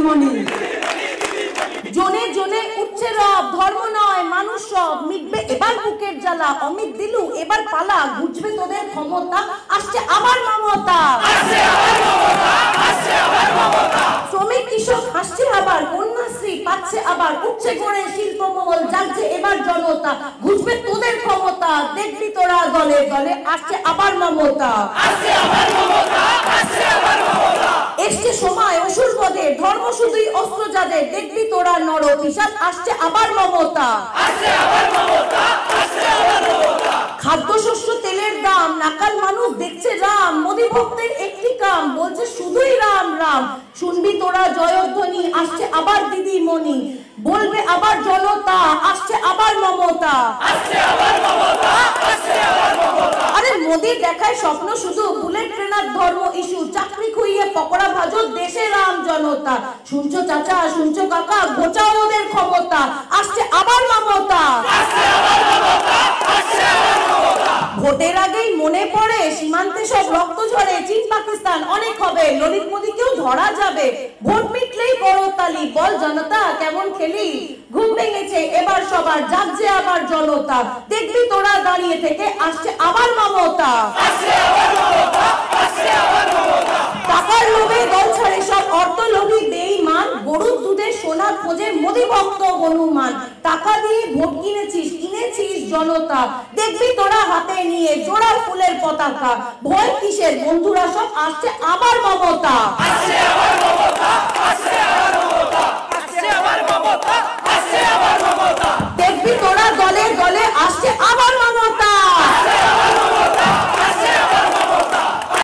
দিদিমণি। জনে জনে উঠছে রব, ধর্ম নয় মানুষ সব, মিটবে এবার বুকের জ্বালা, অমিত দিলু এবার পালা, ঘুচবে তোদের ক্ষমতা, আসছে আবার মমতা। শ্রমিক কৃষক হাসছে আবার, কন্যাশ্রী পাচ্ছে আবার, উঠছে ঘরে শিল্পমহল, জাগছে এবার জনতা, ঘুচবে তোদের ক্ষমতা, দেখবি তোরা দলে দলে, আসছে আবার মমতা। এসছে সময় অসুর বদের, ধর্ম শুধুই অস্ত্র যাদের, দেখবি তোরা নর পিশাচ, আসছে আবার মমতা। খাদ্যশস্য তেলের দাম, নাকাল মানুষ দেখছে রাম, মোদি ভক্তের একটি কাম, বলছে শুধুই রাম রাম, শুনবি তোরা জয়ধ্বনি, আসছে আবার দিদিমণি, বলবে আবার জনতা, আসছে আবার মমতা। আরে মোদি দেখায় স্বপ্ন শুধু, বুলেট ট্রেনার ধর্ম ইস্যু, চাকরি খুইয়ে পকোড়া ভাজো, দেশে রাম জনতা, শুনছো চাচা শুনছো কাকা, ঘোচাও ওদের ক্ষমতা, আসছে আবার মমতা। ভোটের আগেই মনে পড়ে সীমান্তে সব রক্ত ঝরে, চীন পাকিস্তান অনেক হবে, ললিত মোদীকেও ধরা যাবে, ভোট মিটলেই বড় তালি, বল জনতা কেমন খেলি, ঘুম ভেঙেছে এবার সবার, জাগছে আবার জনতা, দেখবি তোরা দাঁড়িয়ে থেকে, আসছে আবার মমতা। টাকার লোভে দল ছাড়ে সব অর্থলোভী বেঈমান, গরুর দুধের সোনার খোঁজে মোদি ভক্ত হনুমান, টাকা দিয়ে ভোট কিনেছিস জনতা, দেখবি তোরা হাতে নিয়ে জোড়া ফুলের পতাকা, ভয় কিসের বন্ধুরা সব, আসছে আবার মমতা। আসছে আবার মমতা।